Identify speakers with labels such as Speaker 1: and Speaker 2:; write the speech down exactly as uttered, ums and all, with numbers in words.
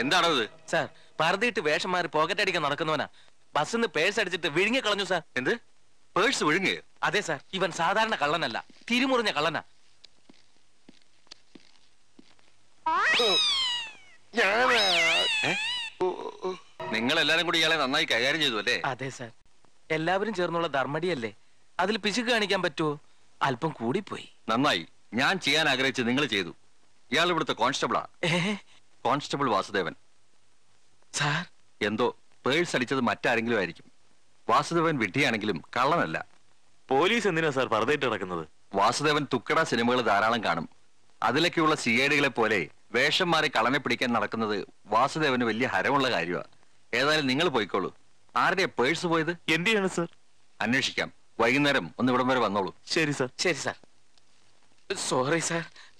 Speaker 1: എന്താണത്?
Speaker 2: സാർ, പർദ്ദയിട്ട് വേഷം മാറി പോക്കറ്റ് അടിക്കാൻ നടക്കുന്നവനാ. ബസ്സിന്ന് പേഴ്സ് അടിച്ചിട്ട് വിഴുങ്ങി കളഞ്ഞു സാർ.
Speaker 1: എന്ത്? പേഴ്സ് വിഴുങ്ങി?
Speaker 2: അതെ സാർ, ഇവൻ സാധാരണ കള്ളനല്ല, തിരിമുറിഞ്ഞ കള്ളനാ.
Speaker 1: നിങ്ങൾ എല്ലാരും കൂടി ഇയാളെ നന്നായി കൈകാര്യം ചെയ്തു അല്ലേ?
Speaker 2: അതെ സാർ, എല്ലാവരും ചേർന്നുള്ള ധർമ്മടിയല്ലേ, അതിൽ പിശുക്ക് കാണിക്കാൻ പറ്റുമോ? അല്പം കൂടിപ്പോയി.
Speaker 1: നന്നായി, ഞാൻ ചെയ്യാൻ ആഗ്രഹിച്ച് നിങ്ങൾ ചെയ്തു. ഇയാൾ ഇവിടുത്തെ കോൺസ്റ്റബിളാ, കോൺസ്റ്റബിൾ വാസുദേവൻ.
Speaker 2: സാർ,
Speaker 1: എന്തോ പേഴ്സ് അടിച്ചത് മറ്റാരെങ്കിലും ആയിരിക്കും. വാസുദേവൻ വിഡ്ഢിയാണെങ്കിലും കള്ളനല്ല.
Speaker 3: പോലീസ് എന്തിനാ സാർ പർദ്ദയിട്ട് നടക്കുന്നത്?
Speaker 1: വാസുദേവൻ തുക്കട സിനിമകൾ ധാരാളം കാണും. അതിലൊക്കെയുള്ള സി ഐ ഡികളെ പോലെ വേഷം മാറി കള്ളനെ പിടിക്കാൻ നടക്കുന്നത് വാസുദേവന് വലിയ ഹരമുള്ള കാര്യമാണ്. ഏതായാലും നിങ്ങൾ പോയിക്കോളൂ. ആരുടെയാ പേഴ്സ് പോയത്?
Speaker 3: എന്തിനാണ് സാർ?
Speaker 1: അന്വേഷിക്കാം. വൈകുന്നേരം ഒന്ന് ഇവിടം വരെ വന്നോളൂ.
Speaker 3: ശരി സാർ.
Speaker 2: ശരി സാർ. Sorry sir.